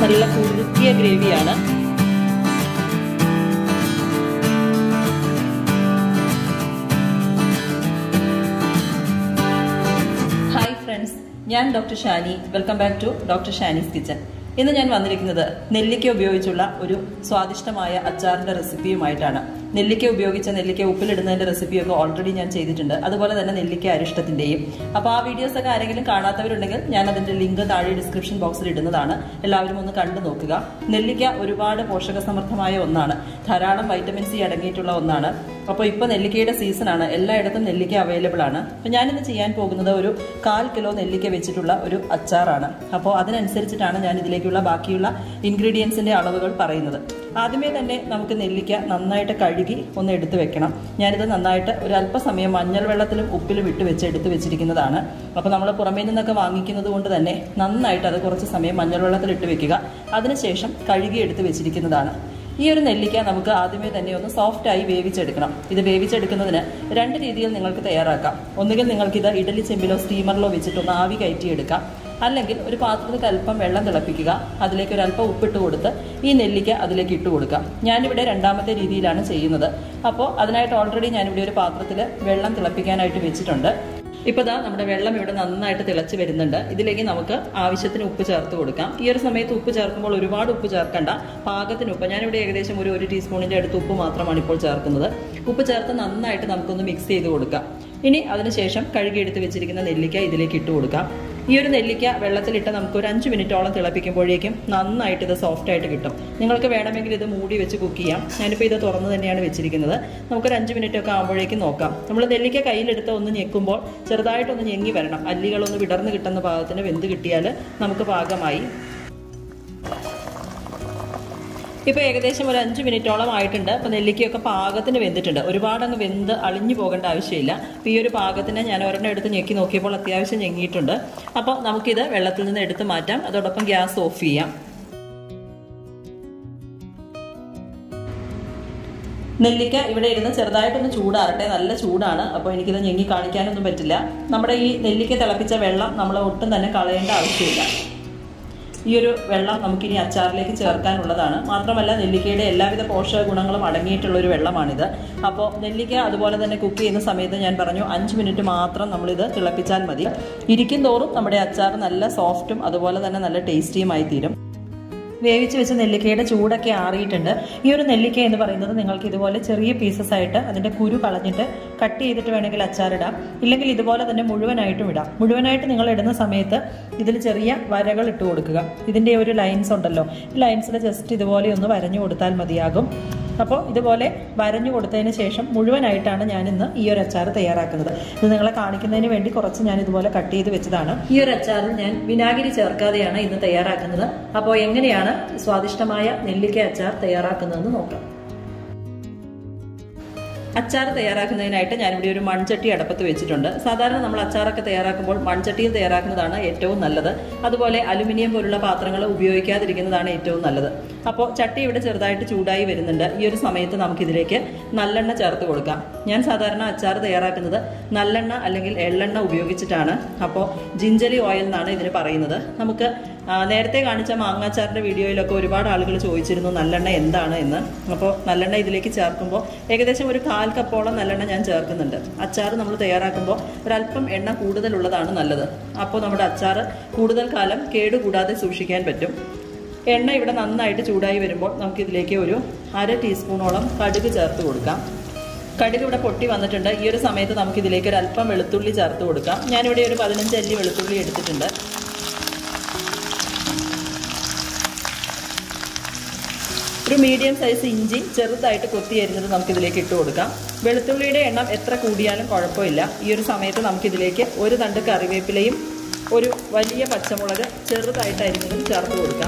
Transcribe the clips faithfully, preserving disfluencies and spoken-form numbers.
നല്ല കുറുക്കിയ ഗ്രേവിയാണ്. ഹായ് ഫ്രണ്ട്സ്, ഞാൻ doctor Shani. Welcome back to doctor Shani's kitchen. ഇന്ന് ഞാൻ വന്നിരിക്കുന്നത് നെല്ലിക്ക ഉപയോഗിച്ചുള്ള ഒരു സ്വാദിഷ്ടമായ അച്ചാറിന്റെ റെസിപ്പിയുമായിട്ടാണ്. നെല്ലിക്ക ഉപയോഗിച്ച നെല്ലിക്ക ഉപ്പിലിടുന്നതിന്റെ റെസിപ്പിയൊക്കെ ഓൾറെഡി ഞാൻ ചെയ്തിട്ടുണ്ട്. അതുപോലെ തന്നെ നെല്ലിക്ക അരിഷ്ടത്തിന്റെയും. അപ്പോൾ ആ വീഡിയോസ് ഒക്കെ ആരെങ്കിലും കാണാത്തവരുണ്ടെങ്കിൽ ഞാൻ അതിന്റെ ലിങ്ക് താഴെ ഡിസ്ക്രിപ്ഷൻ ബോക്സിൽ ഇടുന്നതാണ്. എല്ലാവരും ഒന്ന് കണ്ടു നോക്കുക. നെല്ലിക്ക ഒരുപാട് പോഷക സമൃദ്ധമായ ഒന്നാണ്. ധാരാളം വൈറ്റമിൻ സി അടങ്ങിയിട്ടുള്ള ഒന്നാണ്. അപ്പോൾ ഇപ്പോൾ നെല്ലിക്കയുടെ സീസണാണ്. എല്ലായിടത്തും നെല്ലിക്ക അവൈലബിൾ ആണ്. അപ്പോൾ ഞാനിന്ന് ചെയ്യാൻ പോകുന്നത് ഒരു കാൽ കിലോ നെല്ലിക്ക വെച്ചിട്ടുള്ള ഒരു അച്ചാറാണ്. അപ്പോൾ അതിനനുസരിച്ചിട്ടാണ് ഞാൻ ഇതിലേക്കുള്ള ബാക്കിയുള്ള ഇൻഗ്രീഡിയൻസിന്റെ അളവുകൾ പറയുന്നത്. ആദ്യമേ തന്നെ നമുക്ക് നെല്ലിക്ക നന്നായിട്ട് കഴുകി ഒന്ന് എടുത്തു വെക്കണം. ഞാനിത് നന്നായിട്ട് ഒരു അല്പസമയം മഞ്ഞൾ വെള്ളത്തിലും ഉപ്പിലും ഇട്ട് വെച്ച് എടുത്തു വെച്ചിരിക്കുന്നതാണ്. അപ്പോൾ നമ്മൾ പുറമേ നിന്നൊക്കെ വാങ്ങിക്കുന്നത് കൊണ്ട് തന്നെ നന്നായിട്ട് അത് കുറച്ച് സമയം മഞ്ഞൾ വെള്ളത്തിൽ ഇട്ട് വെക്കുക. അതിനുശേഷം കഴുകി എടുത്ത് വെച്ചിരിക്കുന്നതാണ്. ഈ ഒരു നെല്ലിക്ക നമുക്ക് ആദ്യമേ തന്നെ ഒന്ന് സോഫ്റ്റായി വേവിച്ചെടുക്കണം. ഇത് വേവിച്ചെടുക്കുന്നതിന് രണ്ട് രീതിയിൽ നിങ്ങൾക്ക് തയ്യാറാക്കാം. ഒന്നുകിൽ നിങ്ങൾക്കിത് ഇഡലി ചെമ്പിലോ സ്റ്റീമറിലോ വെച്ചിട്ടൊന്ന് ആവി കയറ്റിയെടുക്കാം. അല്ലെങ്കിൽ ഒരു പാത്രത്തിൽ അല്പം വെള്ളം തിളപ്പിക്കുക. അതിലേക്ക് ഒരു അല്പം ഉപ്പിട്ട് കൊടുത്ത് ഈ നെല്ലിക്ക അതിലേക്ക് ഇട്ട് കൊടുക്കാം. ഞാനിവിടെ രണ്ടാമത്തെ രീതിയിലാണ് ചെയ്യുന്നത്. അപ്പോൾ അതിനായിട്ട് ഓൾറെഡി ഞാനിവിടെ ഒരു പാത്രത്തിൽ വെള്ളം തിളപ്പിക്കാനായിട്ട് വെച്ചിട്ടുണ്ട്. ഇപ്പോൾ ദാ നമ്മുടെ വെള്ളം ഇവിടെ നന്നായിട്ട് തിളച്ച് വരുന്നുണ്ട്. ഇതിലേക്ക് നമുക്ക് ആവശ്യത്തിന് ഉപ്പ് ചേർത്ത് കൊടുക്കാം. ഈ ഒരു സമയത്ത് ഉപ്പ് ചേർക്കുമ്പോൾ ഒരുപാട് ഉപ്പ് ചേർക്കണ്ട, പാകത്തിന് ഉപ്പ്. ഞാനിവിടെ ഏകദേശം ഒരു ഒരു ടീസ്പൂണിൻ്റെ അടുത്ത് ഉപ്പ് മാത്രമാണ് ഇപ്പോൾ ചേർക്കുന്നത്. ഉപ്പ് ചേർത്ത് നന്നായിട്ട് നമുക്കൊന്ന് മിക്സ് ചെയ്ത് കൊടുക്കാം. ഇനി അതിനുശേഷം കഴുകിയെടുത്ത് വെച്ചിരിക്കുന്ന നെല്ലിക്ക ഇതിലേക്ക് ഇട്ട് കൊടുക്കാം. ഈ ഒരു നെല്ലിക്ക വെള്ളത്തിലിട്ട് നമുക്ക് ഒരു അഞ്ച് മിനിറ്റോളം തിളപ്പിക്കുമ്പോഴേക്കും നന്നായിട്ട് ഇത് സോഫ്റ്റ് ആയിട്ട് കിട്ടും. നിങ്ങൾക്ക് വേണമെങ്കിൽ ഇത് മൂടി വെച്ച് കുക്ക് ചെയ്യാം. ഞാനിപ്പോൾ ഇത് തുറന്ന് തന്നെയാണ് വെച്ചിരിക്കുന്നത്. നമുക്കൊരു അഞ്ച് മിനിറ്റ് ഒക്കെ ആകുമ്പോഴേക്കും നോക്കാം. നമ്മൾ നെല്ലിക്ക കയ്യിലെടുത്ത് ഒന്ന് ഞെക്കുമ്പോൾ ചെറുതായിട്ടൊന്ന് ഞെങ്ങി വരണം. അല്ലികളൊന്ന് വിടർന്ന് കിട്ടുന്ന പാകത്തിന് വെന്ത് കിട്ടിയാൽ നമുക്ക് പാകമായി. ഇപ്പോൾ ഏകദേശം ഒരു അഞ്ച് മിനിറ്റോളം ആയിട്ടുണ്ട്. അപ്പോൾ നെല്ലിക്കയൊക്കെ പാകത്തിന് വെന്തിട്ടുണ്ട്. ഒരുപാട് അങ്ങ് വെന്ത് അളിഞ്ഞു പോകേണ്ട ആവശ്യമില്ല. അപ്പോൾ ഈ ഒരു പാകത്തിന് ഞാൻ ഒരെണ്ണം എടുത്ത് ഞെക്കി നോക്കിയപ്പോൾ അത്യാവശ്യം ഞെങ്ങിയിട്ടുണ്ട്. അപ്പോൾ നമുക്കിത് വെള്ളത്തിൽ നിന്ന് എടുത്ത് മാറ്റാം. അതോടൊപ്പം ഗ്യാസ് ഓഫ് ചെയ്യാം. നെല്ലിക്ക ഇവിടെ ഇരുന്ന് ചെറുതായിട്ടൊന്ന് ചൂടാറട്ടെ. നല്ല ചൂടാണ്. അപ്പോൾ എനിക്കിത് ഞെങ്ങി കാണിക്കാനൊന്നും പറ്റില്ല. നമ്മുടെ ഈ നെല്ലിക്ക തിളപ്പിച്ച വെള്ളം നമ്മൾ ഒട്ടും തന്നെ കളയേണ്ട ആവശ്യമില്ല. ഈ ഒരു വെള്ളം നമുക്കിനി അച്ചാറിലേക്ക് ചേർക്കാനുള്ളതാണ്. മാത്രമല്ല നെല്ലിക്കയുടെ എല്ലാവിധ പോഷക ഗുണങ്ങളും അടങ്ങിയിട്ടുള്ളൊരു വെള്ളമാണിത്. അപ്പോൾ നെല്ലിക്ക അതുപോലെ തന്നെ കുക്ക് ചെയ്യുന്ന സമയത്ത് ഞാൻ പറഞ്ഞു അഞ്ച് മിനിറ്റ് മാത്രം നമ്മളിത് തിളപ്പിച്ചാൽ മതി. ഇരിക്കും തോറും നമ്മുടെ അച്ചാർ നല്ല സോഫ്റ്റും അതുപോലെ തന്നെ നല്ല ടേസ്റ്റിയുമായി തീരും. വേവിച്ച് വെച്ച നെല്ലിക്കയുടെ ചൂടൊക്കെ ആറിയിട്ടുണ്ട്. ഈ ഒരു നെല്ലിക്ക എന്ന് പറയുന്നത് നിങ്ങൾക്ക് ഇതുപോലെ ചെറിയ പീസസ് ആയിട്ട് അതിൻ്റെ കുരു കളഞ്ഞിട്ട് കട്ട് ചെയ്തിട്ട് വേണമെങ്കിൽ അച്ചാറിടാം. ഇല്ലെങ്കിൽ ഇതുപോലെ തന്നെ മുഴുവനായിട്ടും ഇടാം. മുഴുവനായിട്ട് നിങ്ങൾ ഇടുന്ന സമയത്ത് ഇതിൽ ചെറിയ വരകൾ ഇട്ട് കൊടുക്കുക. ഇതിൻ്റെ ഒരു ലൈൻസ് ഉണ്ടല്ലോ, ഈ ലൈൻസിൽ ജസ്റ്റ് ഇതുപോലെ ഒന്ന് വരഞ്ഞു കൊടുത്താൽ മതിയാകും. അപ്പോൾ ഇതുപോലെ വരഞ്ഞു കൊടുത്തതിന് ശേഷം മുഴുവനായിട്ടാണ് ഞാനിന്ന് ഈ ഒരു അച്ചാർ തയ്യാറാക്കുന്നത്. ഇത് നിങ്ങളെ കാണിക്കുന്നതിന് വേണ്ടി കുറച്ച് ഞാൻ ഇതുപോലെ കട്ട് ചെയ്ത് വെച്ചതാണ്. ഈ ഒരു അച്ചാറിൽ ഞാൻ വിനാഗിരി ചേർക്കാതെയാണ് ഇന്ന് തയ്യാറാക്കുന്നത്. അപ്പോൾ എങ്ങനെയാണ് സ്വാദിഷ്ടമായ നെല്ലിക്ക അച്ചാർ തയ്യാറാക്കുന്നതെന്ന് നോക്കാം. അച്ചാർ തയ്യാറാക്കുന്നതിനായിട്ട് ഞാനിവിടെ ഒരു മൺചട്ടി അടപ്പത്ത് വെച്ചിട്ടുണ്ട്. സാധാരണ നമ്മൾ അച്ചാറൊക്കെ തയ്യാറാക്കുമ്പോൾ മൺചട്ടിയിൽ തയ്യാറാക്കുന്നതാണ് ഏറ്റവും നല്ലത്. അതുപോലെ അലുമിനിയം പോലുള്ള പാത്രങ്ങൾ ഉപയോഗിക്കാതിരിക്കുന്നതാണ് ഏറ്റവും നല്ലത്. അപ്പോൾ ചട്ടി ഇവിടെ ചെറുതായിട്ട് ചൂടായി വരുന്നുണ്ട്. ഈ ഒരു സമയത്ത് നമുക്കിതിലേക്ക് നല്ലെണ്ണ ചേർത്ത് കൊടുക്കാം. ഞാൻ സാധാരണ അച്ചാർ തയ്യാറാക്കുന്നത് നല്ലെണ്ണ അല്ലെങ്കിൽ എള്ളെണ്ണ ഉപയോഗിച്ചിട്ടാണ്. അപ്പോൾ ജിഞ്ചലി ഓയിൽ എന്നാണ് ഇതിന് പറയുന്നത്. നമുക്ക് നേരത്തെ കാണിച്ച മാങ്ങാച്ചാറിൻ്റെ വീഡിയോയിലൊക്കെ ഒരുപാട് ആളുകൾ ചോദിച്ചിരുന്നു നല്ലെണ്ണ എന്താണ് എന്ന്. അപ്പോൾ നല്ലെണ്ണ ഇതിലേക്ക് ചേർക്കുമ്പോൾ ഏകദേശം ഒരു കാൽ കപ്പോളം നല്ലെണ്ണ ഞാൻ ചേർക്കുന്നുണ്ട്. അച്ചാർ നമ്മൾ തയ്യാറാക്കുമ്പോൾ ഒരല്പം എണ്ണ കൂടുതലുള്ളതാണ് നല്ലത്. അപ്പോൾ നമ്മുടെ അച്ചാർ കൂടുതൽ കാലം കേടുകൂടാതെ സൂക്ഷിക്കാൻ പറ്റും. എണ്ണ ഇവിടെ നന്നായിട്ട് ചൂടായി വരുമ്പോൾ നമുക്കിതിലേക്ക് ഒരു അര ടീസ്പൂണോളം കടുക് ചേർത്ത് കൊടുക്കാം. കടുക് ഇവിടെ പൊട്ടി വന്നിട്ടുണ്ട്. ഈ ഒരു സമയത്ത് നമുക്കിതിലേക്ക് ഒരു അല്പം വെളുത്തുള്ളി ചേർത്ത് കൊടുക്കാം. ഞാനിവിടെ ഒരു പതിനഞ്ച് അല്ലി വെളുത്തുള്ളി എടുത്തിട്ടുണ്ട്. ഒരു മീഡിയം സൈസ് ഇഞ്ചി ചെറുതായിട്ട് കൊത്തി അരിഞ്ഞത് നമുക്കിതിലേക്ക് ഇട്ട് കൊടുക്കാം. വെളുത്തുള്ളിയുടെ എണ്ണം എത്ര കൂടിയാലും കുഴപ്പമില്ല. ഈ ഒരു സമയത്ത് നമുക്കിതിലേക്ക് ഒരു തണ്ട് കറിവേപ്പിലയും ഒരു വലിയ പച്ചമുളക് ചെറുതായിട്ട് അരിഞ്ഞതും ചേർത്ത് കൊടുക്കാം.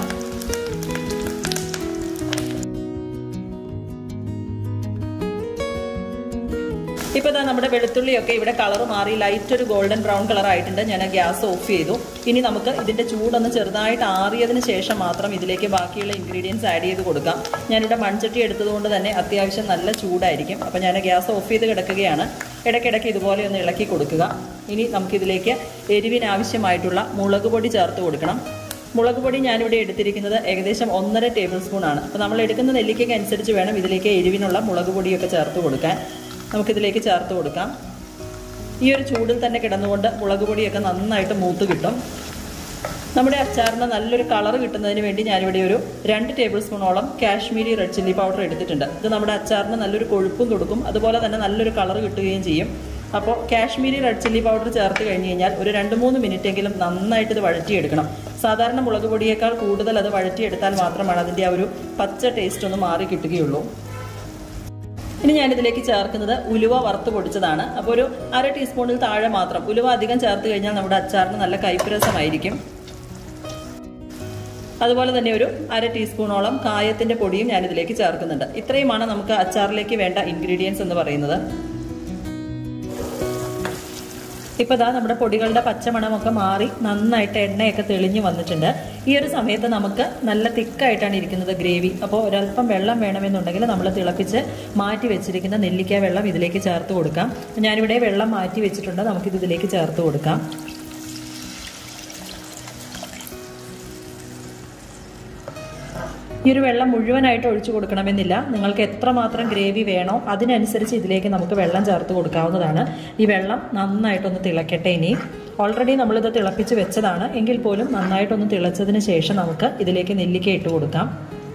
ഇപ്പോൾ ഇതാ നമ്മുടെ വെളുത്തുള്ളിയൊക്കെ ഇവിടെ കളർ മാറി ലൈറ്റ് ഒരു ഗോൾഡൻ ബ്രൗൺ കളർ ആയിട്ടുണ്ട്. ഞാൻ ഗ്യാസ് ഓഫ് ചെയ്തു. ഇനി നമുക്ക് ഇതിൻ്റെ ചൂടൊന്ന് ചെറുതായിട്ട് ആറിയതിന് ശേഷം മാത്രം ഇതിലേക്ക് ബാക്കിയുള്ള ഇൻഗ്രീഡിയൻസ് ആഡ് ചെയ്ത് കൊടുക്കാം. ഞാനിവിടെ മൺചട്ടി എടുത്തതുകൊണ്ട് തന്നെ അത്യാവശ്യം നല്ല ചൂടായിരിക്കും. അപ്പോൾ ഞാൻ ഗ്യാസ് ഓഫ് ചെയ്ത് കിടക്കുകയാണ്. ഇടയ്ക്കിടയ്ക്ക് ഇതുപോലെ ഒന്ന് ഇളക്കി കൊടുക്കുക. ഇനി നമുക്കിതിലേക്ക് എരിവിനാവശ്യമായിട്ടുള്ള മുളക് പൊടി ചേർത്ത് കൊടുക്കണം. മുളക് പൊടി ഞാനിവിടെ എടുത്തിരിക്കുന്നത് ഏകദേശം ഒന്നര ടേബിൾ സ്പൂൺ ആണ്. അപ്പോൾ നമ്മൾ എടുക്കുന്ന നെല്ലിക്കയ്ക്ക് അനുസരിച്ച് വേണം ഇതിലേക്ക് എരിവിനുള്ള മുളക് പൊടിയൊക്കെ ചേർത്ത് കൊടുക്കാൻ. നമുക്കിതിലേക്ക് ചേർത്ത് കൊടുക്കാം. ഈ ഒരു ചൂടിൽ തന്നെ കിടന്നുകൊണ്ട് മുളക് പൊടിയൊക്കെ നന്നായിട്ട് മൂത്ത് കിട്ടും. നമ്മുടെ അച്ചാറിന് നല്ലൊരു കളർ കിട്ടുന്നതിന് വേണ്ടി ഞാനിവിടെ ഒരു രണ്ട് ടേബിൾ സ്പൂണോളം കാശ്മീരി റെഡ് ചില്ലി പൗഡർ എടുത്തിട്ടുണ്ട്. ഇത് നമ്മുടെ അച്ചാറിന് നല്ലൊരു കൊഴുപ്പും കൊടുക്കും, അതുപോലെ തന്നെ നല്ലൊരു കളർ കിട്ടുകയും ചെയ്യും. അപ്പോൾ കാശ്മീരി റെഡ് ചില്ലി പൗഡർ ചേർത്ത് കഴിഞ്ഞ് കഴിഞ്ഞാൽ ഒരു രണ്ട് മൂന്ന് മിനിറ്റ് എങ്കിലും നന്നായിട്ട് ഇത് വഴറ്റിയെടുക്കണം. സാധാരണ മുളക് പൊടിയേക്കാൾ കൂടുതൽ അത് വഴറ്റിയെടുത്താൽ മാത്രമാണ് അതിൻ്റെ ആ ഒരു പച്ച ടേസ്റ്റ് ഒന്ന് മാറി കിട്ടുകയുള്ളൂ. ഇനി ഞാനിതിലേക്ക് ചേർക്കുന്നത് ഉലുവ വറുത്ത് പൊടിച്ചതാണ്. അപ്പോൾ ഒരു അര ടീസ്പൂണിൽ താഴെ മാത്രം. ഉലുവ അധികം ചേർത്ത് കഴിഞ്ഞാൽ നമ്മുടെ അച്ചാറിന് നല്ല കയ്പരസമായിരിക്കും. അതുപോലെ തന്നെ ഒരു അര ടീസ്പൂണോളം കായത്തിൻ്റെ പൊടിയും ഞാനിതിലേക്ക് ചേർക്കുന്നുണ്ട്. ഇത്രയുമാണ് നമുക്ക് അച്ചാറിലേക്ക് വേണ്ട ഇൻഗ്രീഡിയൻസ് എന്ന് പറയുന്നത്. ഇപ്പോൾ ഇതാ നമ്മുടെ പൊടികളുടെ പച്ചമണമൊക്കെ മാറി നന്നായിട്ട് എണ്ണയൊക്കെ തെളിഞ്ഞു വന്നിട്ടുണ്ട്. ഈ ഒരു സമയത്ത് നമുക്ക് നല്ല തിക്കായിട്ടാണ് ഇരിക്കുന്നത് ഗ്രേവി. അപ്പോൾ ഒരല്പം വെള്ളം വേണമെന്നുണ്ടെങ്കിൽ നമ്മൾ തിളപ്പിച്ച് മാറ്റി വെച്ചിരിക്കുന്ന നെല്ലിക്ക വെള്ളം ഇതിലേക്ക് ചേർത്ത് കൊടുക്കാം. ഞാനിവിടെ വെള്ളം മാറ്റി വെച്ചിട്ടുണ്ട്, നമുക്കിത് ഇതിലേക്ക് ചേർത്ത് കൊടുക്കാം. ഈ ഒരു വെള്ളം മുഴുവനായിട്ട് ഒഴിച്ചു കൊടുക്കണമെന്നില്ല. നിങ്ങൾക്ക് എത്രമാത്രം ഗ്രേവി വേണോ അതിനനുസരിച്ച് ഇതിലേക്ക് നമുക്ക് വെള്ളം ചേർത്ത് കൊടുക്കാവുന്നതാണ്. ഈ വെള്ളം നന്നായിട്ടൊന്ന് തിളക്കട്ടെ. ഇനി ഓൾറെഡി നമ്മളിത് തിളപ്പിച്ച് വെച്ചതാണ്, എങ്കിൽ പോലും നന്നായിട്ടൊന്ന് തിളച്ചതിന് ശേഷം നമുക്ക് ഇതിലേക്ക് നെല്ലിക്ക ഇട്ട് കൊടുക്കാം.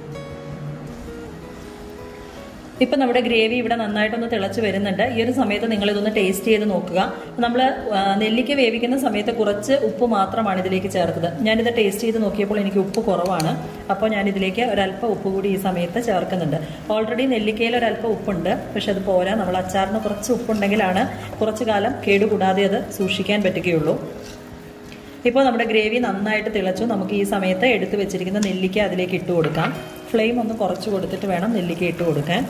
ഇപ്പം നമ്മുടെ ഗ്രേവി ഇവിടെ നന്നായിട്ടൊന്ന് തിളച്ച് വരുന്നുണ്ട്. ഈ ഒരു സമയത്ത് നിങ്ങളിതൊന്ന് ടേസ്റ്റ് ചെയ്ത് നോക്കുക. നമ്മൾ നെല്ലിക്ക വേവിക്കുന്ന സമയത്ത് കുറച്ച് ഉപ്പ് മാത്രമാണ് ഇതിലേക്ക് ചേർത്തത്. ഞാനിത് ടേസ്റ്റ് ചെയ്ത് നോക്കിയപ്പോൾ എനിക്ക് ഉപ്പ് കുറവാണ്. അപ്പോൾ ഞാനിതിലേക്ക് ഒരല്പം ഉപ്പ് കൂടി ഈ സമയത്ത് ചേർക്കുന്നുണ്ട്. ഓൾറെഡി നെല്ലിക്കയിൽ ഒരല്പം ഉപ്പുണ്ട്, പക്ഷെ അത് പോരാ. നമ്മൾ അച്ചാറിന് കുറച്ച് ഉപ്പുണ്ടെങ്കിലാണ് കുറച്ച് കാലം കേടുകൂടാതെ അത് സൂക്ഷിക്കാൻ പറ്റുകയുള്ളൂ. ഇപ്പോൾ നമ്മുടെ ഗ്രേവി നന്നായിട്ട് തിളച്ചു. നമുക്ക് ഈ സമയത്ത് എടുത്തു വെച്ചിരിക്കുന്ന നെല്ലിക്ക അതിലേക്ക് ഇട്ട് കൊടുക്കാം. ഫ്ലെയിം ഒന്ന് കുറച്ച് കൊടുത്തിട്ട് വേണം നെല്ലിക്ക ഇട്ട് കൊടുക്കാൻ.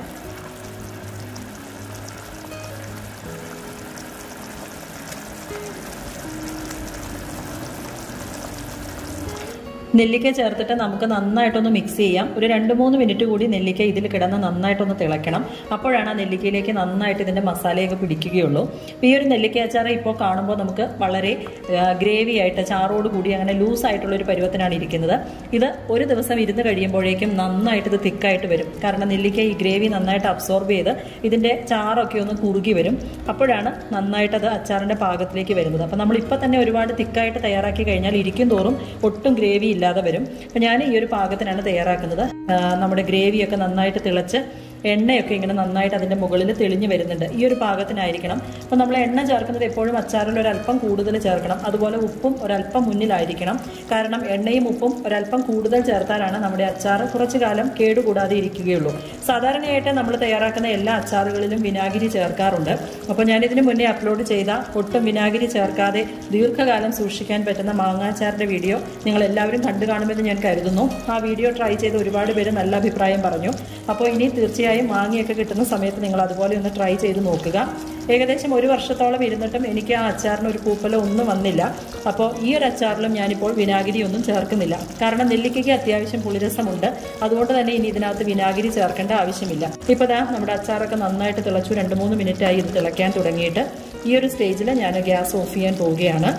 നെല്ലിക്ക ചേർത്തിട്ട് നമുക്ക് നന്നായിട്ടൊന്ന് മിക്സ് ചെയ്യാം. ഒരു രണ്ട് മൂന്ന് മിനിറ്റ് കൂടി നെല്ലിക്ക ഇതിൽ കിടന്ന് നന്നായിട്ടൊന്ന് തിളയ്ക്കണം. അപ്പോഴാണ് ആ നെല്ലിക്കയിലേക്ക് നന്നായിട്ട് ഇതിൻ്റെ മസാലയൊക്കെ പിടിക്കുകയുള്ളൂ. ഈ ഒരു നെല്ലിക്ക അച്ചാർ ഇപ്പോൾ കാണുമ്പോൾ നമുക്ക് വളരെ ഗ്രേവി ആയിട്ട് ചാറോട് കൂടി അങ്ങനെ ലൂസായിട്ടുള്ളൊരു പരുവത്തിനാണ് ഇരിക്കുന്നത്. ഇത് ഒരു ദിവസം ഇരുന്ന് കഴിയുമ്പോഴേക്കും നന്നായിട്ട് ഇത് തിക്കായിട്ട് വരും. കാരണം നെല്ലിക്ക ഈ ഗ്രേവി നന്നായിട്ട് അബ്സോർബ് ചെയ്ത് ഇതിൻ്റെ ചാറൊക്കെ ഒന്ന് കുറുകി വരും. അപ്പോഴാണ് നന്നായിട്ടത് അച്ചാറിൻ്റെ പാകത്തിലേക്ക് വരുന്നത്. അപ്പോൾ നമ്മളിപ്പോൾ തന്നെ ഒരുപാട് തിക്കായിട്ട് തയ്യാറാക്കി കഴിഞ്ഞാൽ ഇരിക്കും തോറും ഒട്ടും ഗ്രേവി ഇല്ലാതെ വരും. അപ്പം ഞാൻ ഈ ഒരു പാകത്തിനാണ് തയ്യാറാക്കുന്നത്. നമ്മുടെ ഗ്രേവിയൊക്കെ നന്നായിട്ട് തിളച്ച് എണ്ണയൊക്കെ ഇങ്ങനെ നന്നായിട്ട് അതിൻ്റെ മുകളിൽ തെളിഞ്ഞു വരുന്നുണ്ട്. ഈ ഒരു പാകത്തിനായിരിക്കണം. അപ്പോൾ നമ്മൾ എണ്ണ ചേർക്കുന്നത് എപ്പോഴും അച്ചാറിൽ ഒരല്പം കൂടുതൽ ചേർക്കണം. അതുപോലെ ഉപ്പും ഒരല്പം മുന്നിലായിരിക്കണം. കാരണം എണ്ണയും ഉപ്പും ഒരല്പം കൂടുതൽ ചേർത്താലാണ് നമ്മുടെ അച്ചാർ കുറച്ചു കാലം കേടുകൂടാതെ ഇരിക്കുകയുള്ളൂ. സാധാരണയായിട്ട് നമ്മൾ തയ്യാറാക്കുന്ന എല്ലാ അച്ചാറുകളിലും വിനാഗിരി ചേർക്കാറുണ്ട്. അപ്പോൾ ഞാനിതിന് മുന്നേ അപ്ലോഡ് ചെയ്ത ഒട്ടും വിനാഗിരി ചേർക്കാതെ ദീർഘകാലം സൂക്ഷിക്കാൻ പറ്റുന്ന മാങ്ങാച്ചാറിൻ്റെ വീഡിയോ നിങ്ങൾ എല്ലാവരും കണ്ടു കാണുമെന്ന് ഞാൻ കരുതുന്നു. ആ വീഡിയോ ട്രൈ ചെയ്ത് ഒരുപാട് പേര് നല്ല അഭിപ്രായം പറഞ്ഞു. അപ്പോൾ ഇനി തീർച്ചയായും മാങ്ങയൊക്കെ കിട്ടുന്ന സമയത്ത് നിങ്ങൾ അതുപോലെ ഒന്ന് ട്രൈ ചെയ്ത് നോക്കുക. ഏകദേശം ഒരു വർഷത്തോളം ഇരുന്നിട്ടും എനിക്ക് ആ അച്ചാറിന് ഒരു പൂപ്പലോ ഒന്നും വന്നില്ല. അപ്പോൾ ഈ ഒരു അച്ചാറിലും ഞാനിപ്പോൾ വിനാഗിരി ഒന്നും ചേർക്കുന്നില്ല. കാരണം നെല്ലിക്കയ്ക്ക് അത്യാവശ്യം പുളിരസമുണ്ട്. അതുകൊണ്ട് തന്നെ ഇനി ഇതിനകത്ത് വിനാഗിരി ചേർക്കേണ്ട ആവശ്യമില്ല. ഇപ്പോൾ ദാ നമ്മുടെ അച്ചാറൊക്കെ നന്നായിട്ട് തിളച്ചു. രണ്ട് മൂന്ന് മിനിറ്റായി ഇത് തിളയ്ക്കാൻ തുടങ്ങിയിട്ട്. ഈ ഒരു സ്റ്റേജിൽ ഞാൻ ഗ്യാസ് ഓഫ് ചെയ്യാൻ പോവുകയാണ്.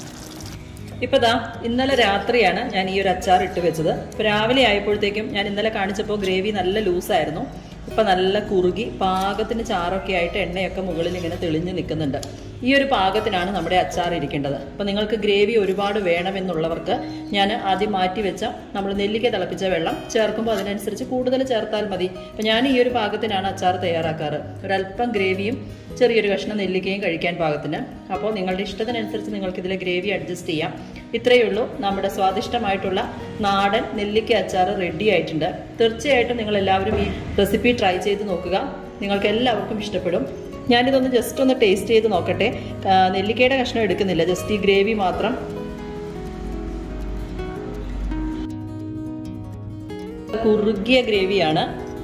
ഇപ്പോൾ ദാ ഇന്നലെ രാത്രിയാണ് ഞാൻ ഈ ഒരു അച്ചാർ ഇട്ട് വെച്ചത്. ഇപ്പോൾ രാവിലെ ആയപ്പോഴത്തേക്കും ഞാൻ ഇന്നലെ കാണിച്ചപ്പോൾ ഗ്രേവി നല്ല ലൂസായിരുന്നു. ഇപ്പം നല്ല കുറുകി പാകത്തിന് ചാറൊക്കെ ആയിട്ട് എണ്ണയൊക്കെ മുകളിൽ ഇങ്ങനെ തെളിഞ്ഞ് നിൽക്കുന്നുണ്ട്. ഈ ഒരു പാകത്തിനാണ് നമ്മുടെ അച്ചാർ ഇരിക്കേണ്ടത്. അപ്പോൾ നിങ്ങൾക്ക് ഗ്രേവി ഒരുപാട് വേണമെന്നുള്ളവർക്ക് ഞാൻ ആദ്യം മാറ്റി വെച്ച നമ്മൾ നെല്ലിക്ക തിളപ്പിച്ച വെള്ളം ചേർക്കുമ്പോൾ അതിനനുസരിച്ച് കൂടുതൽ ചേർത്താൽ മതി. അപ്പോൾ ഞാൻ ഈ ഒരു പാകത്തിനാണ് അച്ചാർ തയ്യാറാക്കാറ്. ഒരല്പം ഗ്രേവിയും ചെറിയൊരു കഷ്ണം നെല്ലിക്കയും കഴിക്കാൻ പാകത്തിന്. അപ്പോൾ നിങ്ങളുടെ ഇഷ്ടത്തിനനുസരിച്ച് നിങ്ങൾക്ക് ഇതിലെ ഗ്രേവി അഡ്ജസ്റ്റ് ചെയ്യാം. ഇത്രയേ ഉള്ളൂ. നമ്മുടെ സ്വാദിഷ്ടമായിട്ടുള്ള നാടൻ നെല്ലിക്ക അച്ചാർ റെഡി ആയിട്ടുണ്ട്. തീർച്ചയായിട്ടും നിങ്ങൾ എല്ലാവരും ഈ റെസിപ്പി ട്രൈ ചെയ്ത് നോക്കുക. നിങ്ങൾക്ക് എല്ലാവർക്കും ഇഷ്ടപ്പെടും. ഞാനിതൊന്ന് ജസ്റ്റ് ഒന്ന് ടേസ്റ്റ് ചെയ്ത് നോക്കട്ടെ. നെല്ലിക്കയുടെ കഷ്ണം എടുക്കുന്നില്ല, ജസ്റ്റ് ഈ ഗ്രേവി മാത്രം. കുറുകിയ ഗ്രേവിയാണ്.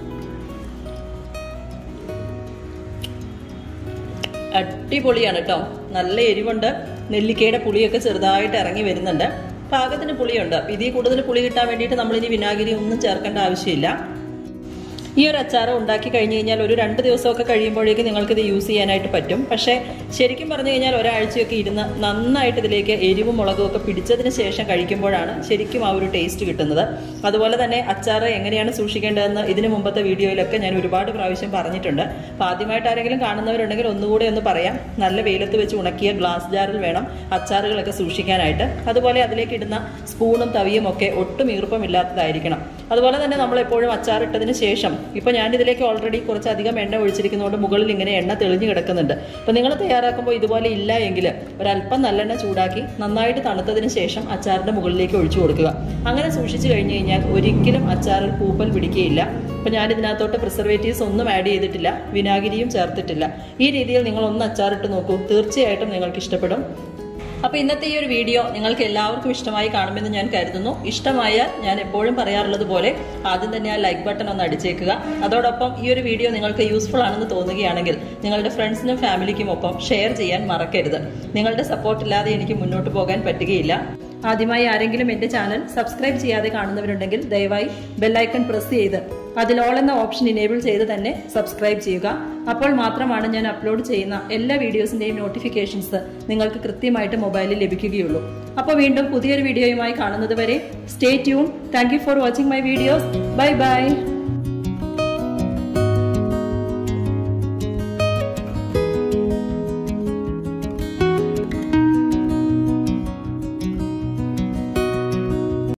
അടിപൊളിയാണ് കേട്ടോ. നല്ല എരിവുണ്ട്. നെല്ലിക്കയുടെ പുളിയൊക്കെ ചെറുതായിട്ട് ഇറങ്ങി വരുന്നുണ്ട്. പാകത്തിന് പുളിയുണ്ട്. ഇതിൽ കൂടുതൽ പുളി കിട്ടാൻ വേണ്ടിയിട്ട് നമ്മളിനി വിനാഗിരി ഒന്നും ചേർക്കേണ്ട ആവശ്യമില്ല. ഈ ഒരു അച്ചാർ ഉണ്ടാക്കി കഴിഞ്ഞ് കഴിഞ്ഞാൽ ഒരു രണ്ട് ദിവസമൊക്കെ കഴിയുമ്പോഴേക്ക് നിങ്ങൾക്ക് ഇത് യൂസ് ചെയ്യാനായിട്ട് പറ്റും. പക്ഷേ ശരിക്കും പറഞ്ഞു കഴിഞ്ഞാൽ ഒരാഴ്ചയൊക്കെ ഇരുന്ന് നന്നായിട്ട് ഇതിലേക്ക് എരിവും മുളകും ഒക്കെ പിടിച്ചതിന് ശേഷം കഴിക്കുമ്പോഴാണ് ശരിക്കും ആ ഒരു ടേസ്റ്റ് കിട്ടുന്നത്. അതുപോലെ തന്നെ അച്ചാർ എങ്ങനെയാണ് സൂക്ഷിക്കേണ്ടതെന്ന് ഇതിനു മുമ്പത്തെ വീഡിയോയിലൊക്കെ ഞാൻ ഒരുപാട് പ്രാവശ്യം പറഞ്ഞിട്ടുണ്ട്. അപ്പോൾ ആദ്യമായിട്ട് ആരെങ്കിലും കാണുന്നവരുണ്ടെങ്കിൽ ഒന്നുകൂടെ ഒന്ന് പറയാം. നല്ല വെയിലത്ത് വെച്ച് ഉണക്കിയ ഗ്ലാസ് ജാറിൽ വേണം അച്ചാറുകളൊക്കെ സൂക്ഷിക്കാനായിട്ട്. അതുപോലെ അതിലേക്ക് ഇടുന്ന സ്പൂണും തവിയും ഒക്കെ ഒട്ടും ഈർപ്പമില്ലാത്തതായിരിക്കണം. അതുപോലെ തന്നെ നമ്മളെപ്പോഴും അച്ചാറിട്ടതിന് ശേഷം ഇപ്പോൾ ഞാനിതിലേക്ക് ഓൾറെഡി കുറച്ചധികം എണ്ണ ഒഴിച്ചിരിക്കുന്നതുകൊണ്ട് മുകളിൽ ഇങ്ങനെ എണ്ണ തെളിഞ്ഞു കിടക്കുന്നുണ്ട്. അപ്പോൾ നിങ്ങൾ തയ്യാറാക്കുമ്പോൾ ഇതുപോലെ ഇല്ല എങ്കിൽ ഒരല്പം നല്ലെണ്ണ ചൂടാക്കി നന്നായിട്ട് തണുത്തതിന് ശേഷം അച്ചാറിൻ്റെ മുകളിലേക്ക് ഒഴിച്ചു കൊടുക്കുക. അങ്ങനെ സൂക്ഷിച്ചു കഴിഞ്ഞ് കഴിഞ്ഞാൽ ഒരിക്കലും അച്ചാറിൽ പൂപ്പൽ പിടിക്കുകയില്ല. അപ്പോൾ ഞാനിതിനകത്തോട്ട് പ്രിസർവേറ്റീവ്സ് ഒന്നും ആഡ് ചെയ്തിട്ടില്ല, വിനാഗിരിയും ചേർത്തിട്ടില്ല. ഈ രീതിയിൽ നിങ്ങൾ ഒന്ന് അച്ചാറിട്ട് നോക്കൂ, തീർച്ചയായിട്ടും നിങ്ങൾക്ക് ഇഷ്ടപ്പെടും. അപ്പോൾ ഇന്നത്തെ ഈ ഒരു വീഡിയോ നിങ്ങൾക്ക് എല്ലാവർക്കും ഇഷ്ടമായി കാണുമെന്ന് ഞാൻ കരുതുന്നു. ഇഷ്ടമായാൽ ഞാൻ എപ്പോഴും പറയാറുള്ളത് പോലെ ആദ്യം തന്നെ ആ ലൈക്ക് ബട്ടൺ ഒന്ന് അടിച്ചേക്കുക. അതോടൊപ്പം ഈ ഒരു വീഡിയോ നിങ്ങൾക്ക് യൂസ്ഫുൾ ആണെന്ന് തോന്നുകയാണെങ്കിൽ നിങ്ങളുടെ ഫ്രണ്ട്സിനും ഫാമിലിക്കും ഒപ്പം ഷെയർ ചെയ്യാൻ മറക്കരുത്. നിങ്ങളുടെ സപ്പോർട്ട് ഇല്ലാതെ എനിക്ക് മുന്നോട്ട് പോകാൻ പറ്റുകയില്ല. ആദ്യമായി ആരെങ്കിലും എൻ്റെ ചാനൽ സബ്സ്ക്രൈബ് ചെയ്യാതെ കാണുന്നവരുണ്ടെങ്കിൽ ദയവായി ബെല്ലൈക്കൺ പ്രസ് ചെയ്ത് അതിൽ ഓൾ എന്ന ഓപ്ഷൻ ഇനേബിൾ ചെയ്ത് തന്നെ സബ്സ്ക്രൈബ് ചെയ്യുക. അപ്പോൾ മാത്രമാണ് ഞാൻ അപ്ലോഡ് ചെയ്യുന്ന എല്ലാ വീഡിയോസിൻ്റെയും നോട്ടിഫിക്കേഷൻസ് നിങ്ങൾക്ക് കൃത്യമായിട്ട് മൊബൈലിൽ ലഭിക്കുകയുള്ളൂ. അപ്പോൾ വീണ്ടും പുതിയൊരു വീഡിയോയുമായി കാണുന്നത് വരെ stay tune. Thank you for watching my videos. Bye by.